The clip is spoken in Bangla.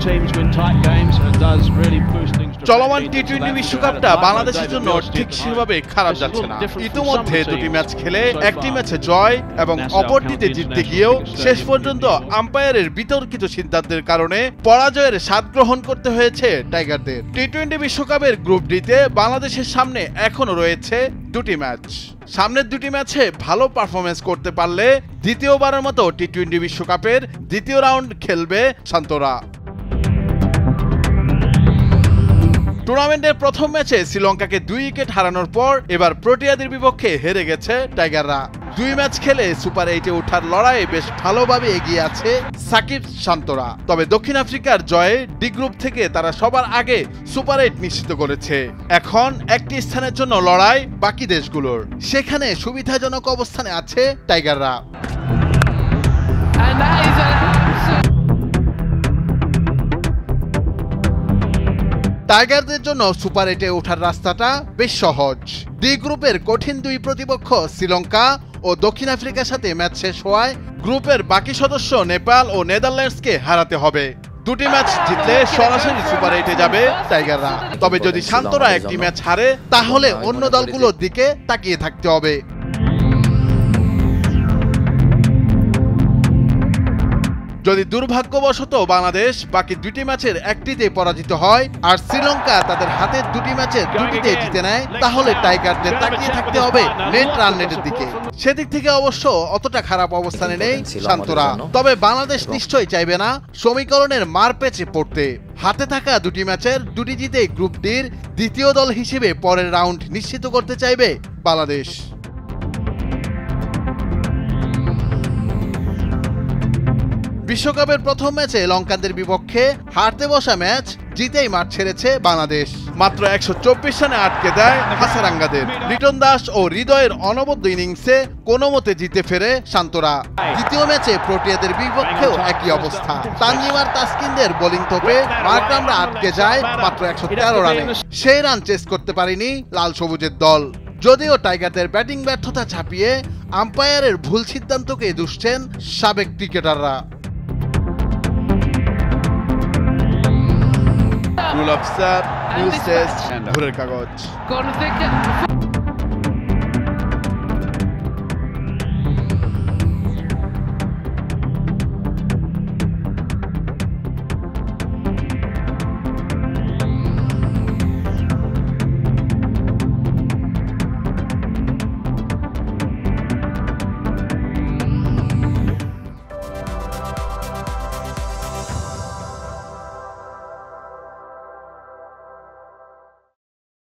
চলমান টি-20 বিশ্বকাপটা বাংলাদেশের জন্য ঠিক সেভাবে খারাপ যাচ্ছে না। ইতিমধ্যে দুটি ম্যাচ খেলে একটি ম্যাচে জয় এবং অপরটিতে জিততে গিয়েও শেষ পর্যন্ত আম্পায়ারের বিতর্কিত সিদ্ধান্তের কারণে পরাজয়ের স্বাদ গ্রহণ করতে হয়েছে টাইগারদের। টি-20 বিশ্বকাপের গ্রুপ ডিতে বাংলাদেশের সামনে এখনো রয়েছে দুটি ম্যাচ। সামনের দুটি ম্যাচে ভালো পারফরমেন্স করতে পারলে দ্বিতীয়বারের মতো টি-20 বিশ্বকাপের দ্বিতীয় রাউন্ড খেলবে শান্তরা। টুর্নামেন্টের প্রথম ম্যাচে শ্রীলঙ্কাকে 2 উইকেট হারানোর পর এবার প্রোটিয়াদের বিপক্ষে হেরে গেছে টাইগাররা। 2 ম্যাচ খেলে সুপার 8-এ ওঠার লড়াইয়ে বেশ ভালোভাবে এগিয়ে আছে সাকিব শান্তরা। তবে দক্ষিণ আফ্রিকার জয়ে ডি গ্রুপ থেকে তারা সবার আগে সুপার 8 নিশ্চিত করেছে। এখন একটি স্থানের জন্য লড়াই বাকি দেশগুলোর, সেখানে সুবিধাজনক অবস্থানে আছে টাইগাররা। টাইগারদের জন্য সুপার 8-এ ওঠার রাস্তাটা বেশ সহজ। ডি গ্রুপের কঠিন দুই প্রতিপক্ষ শ্রীলঙ্কা ও দক্ষিণ আফ্রিকার সাথে ম্যাচ শেষ হওয়ায় গ্রুপের বাকি সদস্য নেপাল ও নেদারল্যান্ডসকে হারাতে হবে। দুটি ম্যাচ জিতলে সরাসরি সুপার 8-এ যাবে টাইগাররা। তবে যদি শান্তরা একটি ম্যাচ হারে তাহলে অন্য দলগুলোর দিকে তাকিয়ে থাকতে হবে। যদি দুর্ভাগ্যবশত বাংলাদেশ বাকি দুটি ম্যাচের একটিতে পরাজিত হয় আর শ্রীলঙ্কা তাদের হাতের দুটি ম্যাচের দুটিতে জিতে নেয়, তাহলে টাইগারদের তাকিয়ে থাকতে হবে নেট রান রেটের দিকে। সেদিক থেকে অবশ্য অতটা খারাপ অবস্থানে নেই শান্তরা। তবে বাংলাদেশ নিশ্চয়ই চাইবে না সমীকরণের মারপ্যাচে পড়তে। হাতে থাকা দুটি ম্যাচের দুটি জিতে গ্রুপ ডির দ্বিতীয় দল হিসেবে পরের রাউন্ড নিশ্চিত করতে চাইবে বাংলাদেশ। বিশ্বকাপের প্রথম ম্যাচে লঙ্কানদের বিপক্ষে হারতে বসা ম্যাচ জিতেই মাঠ ছেড়েছে বাংলাদেশ। মাত্র 124 রানে আটকে দেয় হাসারাঙ্গাদের। লিটন দাস ও হৃদয়ের অনবদ্য ইনিংসে কোনো মতে জিতে ফেরে শান্তরা। দ্বিতীয় ম্যাচে প্রোটিয়াদের বিপক্ষেও একই অবস্থা। তানজিম আর তাসকিনদের বোলিং তোপে মার্করামরা আটকে যায় মাত্র 113 রানে। সেই রান চেস করতে পারেনি লাল সবুজের দল। যদিও টাইগারদের ব্যাটিং ব্যর্থতা ছাপিয়ে আম্পায়ারের ভুল সিদ্ধান্তকে দুষছেন সাবেক ক্রিকেটাররা। রুল অফিসার, নিউজ ডেস্ক, ভোরের কাগজ।